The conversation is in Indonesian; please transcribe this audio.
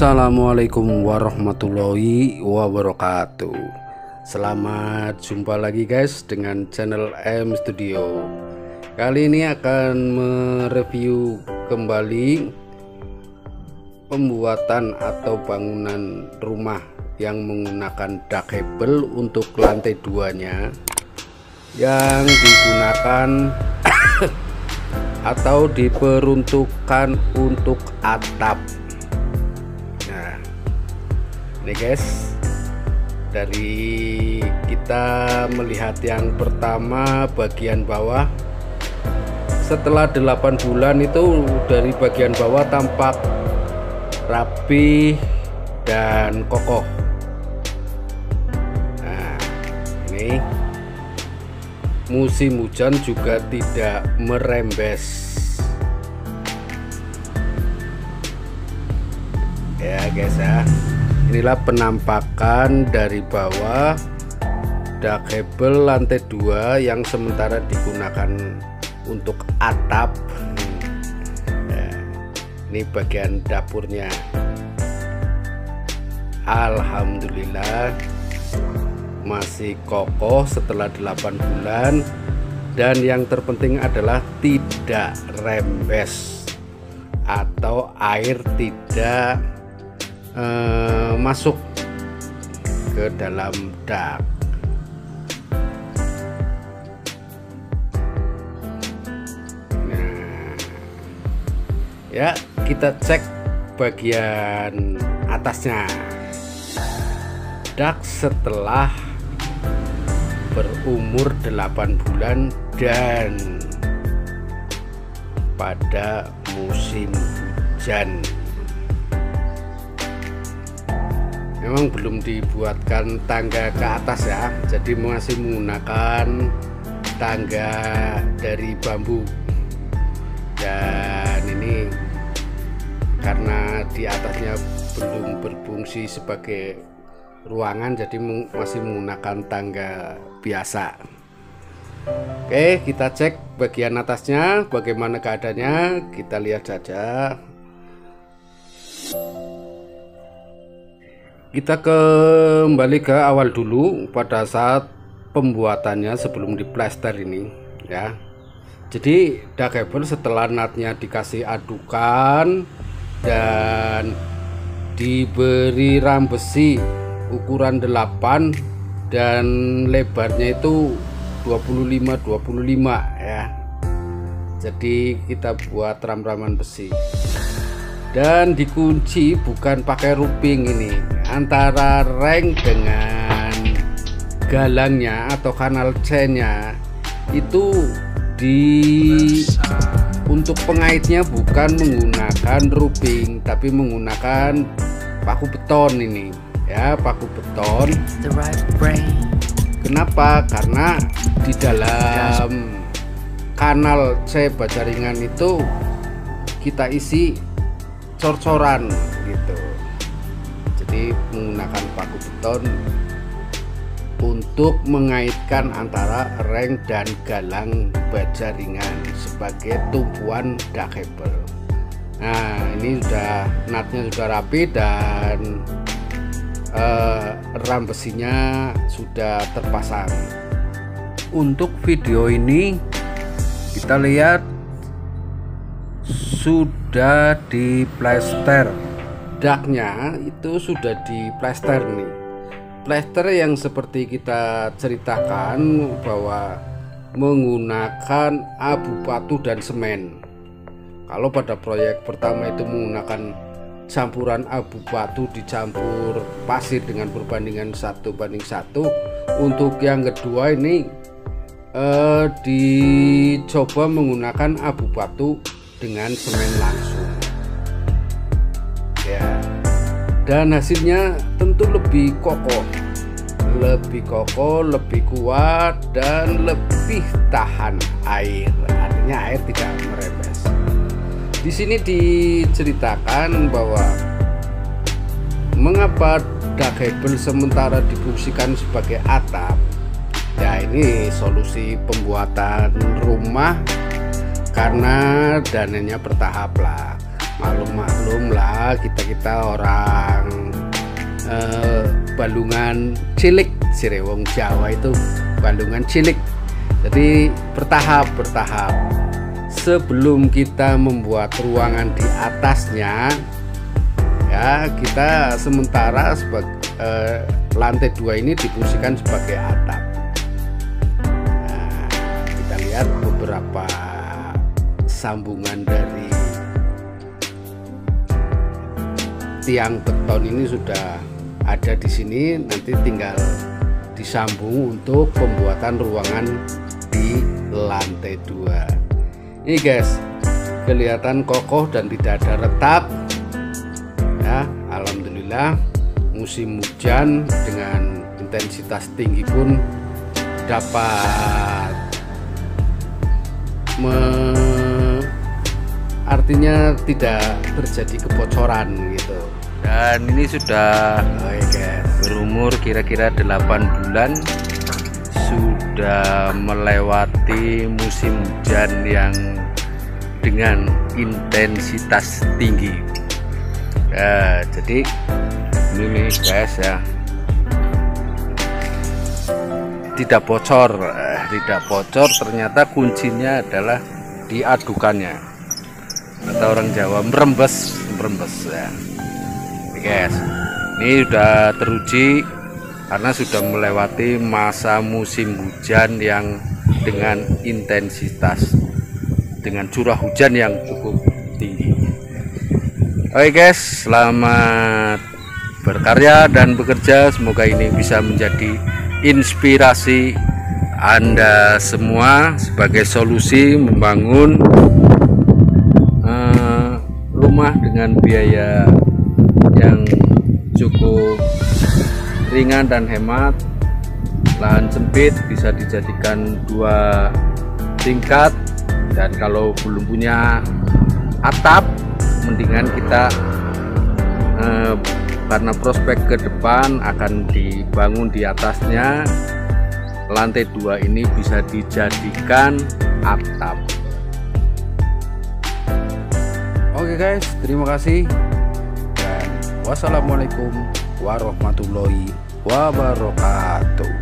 Assalamualaikum warahmatullahi wabarakatuh. Selamat jumpa lagi guys dengan channel M Studio. Kali ini akan mereview kembali pembuatan atau bangunan rumah yang menggunakan ductable untuk lantai 2-nya yang digunakan atau diperuntukkan untuk atap. Nah, ini guys, dari kita melihat yang pertama bagian bawah, setelah 8 bulan itu dari bagian bawah tampak rapi dan kokoh. Nah, ini musim hujan juga tidak merembes ya guys ya. Inilah penampakan dari bawah ductable lantai 2 yang sementara digunakan untuk atap. Nah, ini bagian dapurnya. Alhamdulillah masih kokoh setelah 8 bulan, dan yang terpenting adalah tidak rembes atau air tidak masuk ke dalam dak. Nah, ya kita cek bagian atasnya. Dak setelah berumur 8 bulan dan pada musim hujan. Memang belum dibuatkan tangga ke atas ya, jadi masih menggunakan tangga dari bambu. Dan ini karena di atasnya belum berfungsi sebagai ruangan, jadi masih menggunakan tangga biasa. Oke, kita cek bagian atasnya bagaimana keadaannya, kita lihat saja. Kita kembali ke awal dulu pada saat pembuatannya sebelum diplester ini ya. Jadi ductable setelah natnya dikasih adukan dan diberi ram besi ukuran 8 dan lebarnya itu 25 ya. Jadi kita buat ram-raman besi dan dikunci bukan pakai ruping. Ini antara reng dengan galangnya atau kanal C-nya itu untuk pengaitnya bukan menggunakan ruping tapi menggunakan paku beton ini ya, paku beton. Kenapa? Karena di dalam kanal C baja ringan itu kita isi cor-coran gitu. Jadi menggunakan paku beton untuk mengaitkan antara reng dan galang baja ringan sebagai tumpuan ductable. Nah, ini sudah natnya sudah rapi dan ram besinya sudah terpasang. Untuk video ini kita lihat sudah diplester, daknya itu sudah diplester nih. Plester yang seperti kita ceritakan bahwa menggunakan abu batu dan semen. Kalau pada proyek pertama itu menggunakan campuran abu batu dicampur pasir dengan perbandingan 1:1. Untuk yang kedua ini dicoba menggunakan abu batu dengan semen langsung ya, dan hasilnya tentu lebih kokoh, lebih kuat dan lebih tahan air. Artinya air tidak merembes. Di sini diceritakan bahwa mengapa ductable sementara difungsikan sebagai atap. Ya, ini solusi pembuatan rumah karena dananya bertahap lah. maklum lah, kita orang Balungan cilik, Sirewong Jawa itu Balungan cilik. Jadi bertahap sebelum kita membuat ruangan di atasnya, ya kita sementara sebagai lantai 2 ini difungsikan sebagai atap. Nah, kita lihat beberapa sambungan dari tiang beton ini sudah ada di sini, nanti tinggal disambung untuk pembuatan ruangan di lantai 2. Ini guys, kelihatan kokoh dan tidak ada retak ya. Alhamdulillah, musim hujan dengan intensitas tinggi pun dapat artinya tidak terjadi kebocoran gitu. Dan ini sudah berumur kira-kira 8 bulan, sudah melewati musim hujan yang dengan intensitas tinggi. Ya, jadi ini guys ya, tidak bocor, ternyata kuncinya adalah diadukannya, atau orang Jawa merembes ya. Guys, ini sudah teruji karena sudah melewati masa musim hujan yang dengan intensitas, dengan curah hujan yang cukup tinggi. Oke guys, selamat berkarya dan bekerja, semoga ini bisa menjadi inspirasi Anda semua sebagai solusi membangun rumah dengan biaya yang cukup ringan dan hemat. Lahan sempit bisa dijadikan 2 tingkat, dan kalau belum punya atap, mendingan kita karena prospek ke depan akan dibangun di atasnya, lantai 2 ini bisa dijadikan atap. Oke guys, terima kasih. Wassalamualaikum warahmatullahi wabarakatuh.